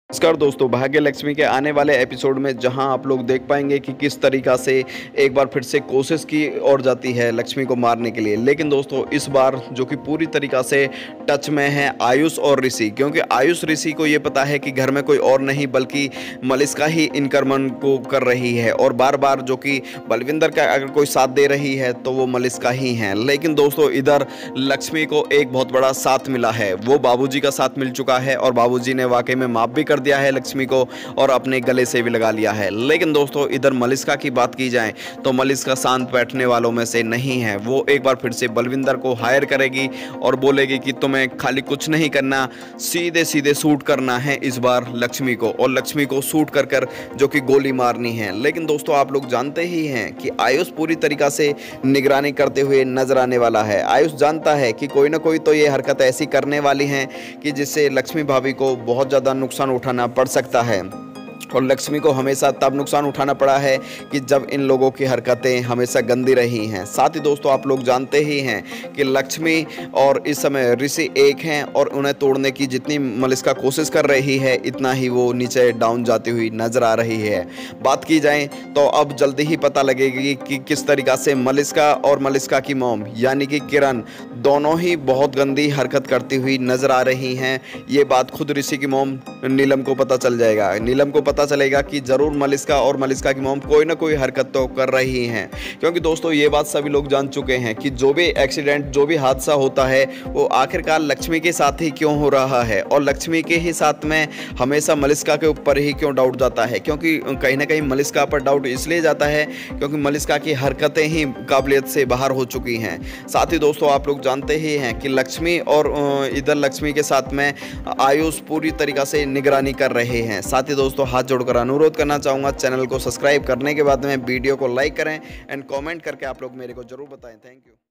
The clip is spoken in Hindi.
नमस्कार दोस्तों, भाग्य लक्ष्मी के आने वाले एपिसोड में जहां आप लोग देख पाएंगे कि किस तरीका से एक बार फिर से कोशिश की और जाती है लक्ष्मी को मारने के लिए। लेकिन दोस्तों इस बार जो कि पूरी तरीका से टच में है आयुष और ऋषि, क्योंकि आयुष ऋषि को ये पता है कि घर में कोई और नहीं बल्कि मलिष्का ही इनकर्मन को कर रही है और बार बार जो कि बलविंदर का अगर कोई साथ दे रही है तो वो मलिष्का ही है। लेकिन दोस्तों इधर लक्ष्मी को एक बहुत बड़ा साथ मिला है, वो बाबूजी का साथ मिल चुका है और बाबूजी ने वाकई में माफ भी कर दिया है लक्ष्मी को और अपने गले से भी लगा लिया है। लेकिन दोस्तों इधर मलिष्का की बात की जाए तो मलिष्का शांत बैठने वालों में से नहीं है। वो एक बार फिर से बलविंदर को हायर करेगी और बोलेगी कि तुम्हें खाली कुछ नहीं करना, सीधे सीधे शूट करना है इस बार लक्ष्मी को, और लक्ष्मी को शूट कर कर जो कि गोली मारनी है। लेकिन दोस्तों आप लोग जानते ही हैं कि आयुष पूरी तरीका से निगरानी करते हुए नजर आने वाला है। आयुष जानता है कि कोई ना कोई तो ये हरकत ऐसी करने वाली है कि जिससे लक्ष्मी भाभी को बहुत ज़्यादा नुकसान उठाना पड़ सकता है, और लक्ष्मी को हमेशा तब नुकसान उठाना पड़ा है कि जब इन लोगों की हरकतें हमेशा गंदी रही हैं। साथ ही दोस्तों आप लोग जानते ही हैं कि लक्ष्मी और इस समय ऋषि एक हैं और उन्हें तोड़ने की जितनी मलिष्का कोशिश कर रही है इतना ही वो नीचे डाउन जाती हुई नजर आ रही है। बात की जाए तो अब जल्दी ही पता लगेगी कि किस तरीका से मलिष्का और मलिष्का की मॉम यानी कि किरण दोनों ही बहुत गंदी हरकत करती हुई नजर आ रही हैं। ये बात खुद ऋषि की मॉम नीलम को पता चल जाएगा। नीलम को पता चलेगा कि जरूर मलिष्का और मलिष्का की मॉम कोई ना कोई हरकत तो कर रही हैं, क्योंकि दोस्तों ये बात सभी लोग जान चुके हैं कि जो भी एक्सीडेंट, जो भी हादसा होता है वो आखिरकार लक्ष्मी के साथ ही क्यों हो रहा है और लक्ष्मी के ही साथ में हमेशा मलिष्का के ऊपर ही क्यों डाउट जाता है, क्योंकि कहीं ना कहीं मलिष्का पर डाउट इसलिए जाता है क्योंकि मलिष्का की हरकतें ही काबिलियत से बाहर हो चुकी हैं। साथ ही दोस्तों आप लोग जानते ही हैं कि लक्ष्मी और इधर लक्ष्मी के साथ में आयुष पूरी तरीका से निगरानी कर रहे हैं। साथ ही दोस्तों हाथ जोड़कर अनुरोध करना चाहूँगा, चैनल को सब्सक्राइब करने के बाद में वीडियो को लाइक करें एंड कमेंट करके आप लोग मेरे को जरूर बताएं। Thank you.